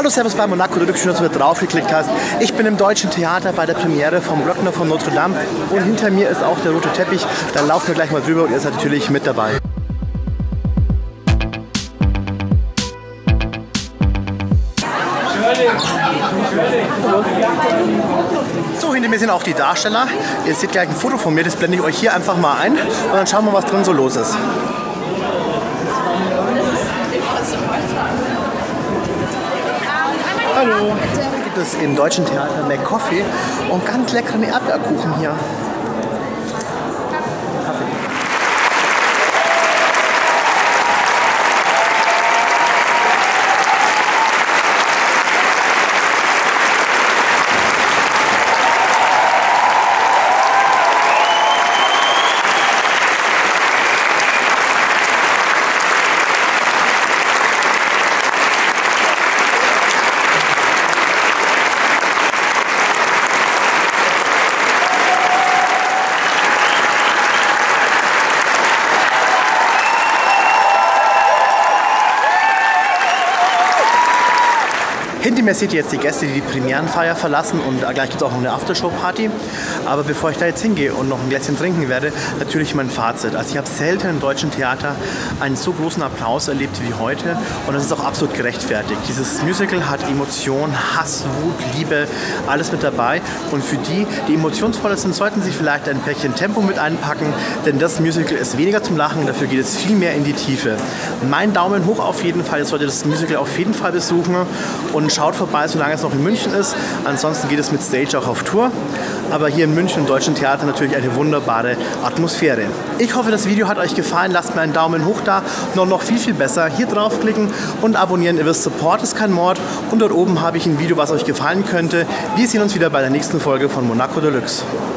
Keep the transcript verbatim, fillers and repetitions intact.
Hallo, servus bei Monaco Deluxe, schön, dass du wieder draufgeklickt hast. Ich bin im Deutschen Theater bei der Premiere vom Glöckner von Notre Dame und hinter mir ist auch der rote Teppich. Da laufen wir gleich mal drüber und ihr seid natürlich mit dabei. So, hinter mir sind auch die Darsteller. Ihr seht gleich ein Foto von mir, das blende ich euch hier einfach mal ein und dann schauen wir, was drin so los ist. Hallo! Hier gibt es im Deutschen Theater McCoffee und ganz leckeren Erdbeerkuchen hier. Hinter mir seht ihr jetzt die Gäste, die die Premierenfeier verlassen und gleich gibt es auch noch eine Aftershow-Party. Aber bevor ich da jetzt hingehe und noch ein Gläschen trinken werde, natürlich mein Fazit. Also ich habe selten im Deutschen Theater einen so großen Applaus erlebt wie heute und das ist auch absolut gerechtfertigt. Dieses Musical hat Emotion, Hass, Wut, Liebe, alles mit dabei und für die, die emotionsvoller sind, sollten sie vielleicht ein Päckchen Tempo mit einpacken, denn das Musical ist weniger zum Lachen, dafür geht es viel mehr in die Tiefe. Mein Daumen hoch auf jeden Fall, ihr solltet das Musical auf jeden Fall besuchen und schaut vorbei, solange es noch in München ist. Ansonsten geht es mit Stage auch auf Tour. Aber hier in München im Deutschen Theater natürlich eine wunderbare Atmosphäre. Ich hoffe, das Video hat euch gefallen. Lasst mir einen Daumen hoch da. Noch, noch viel, viel besser. Hier draufklicken und abonnieren. Ihr wisst, Support ist kein Mord. Und dort oben habe ich ein Video, was euch gefallen könnte. Wir sehen uns wieder bei der nächsten Folge von Monaco Deluxe.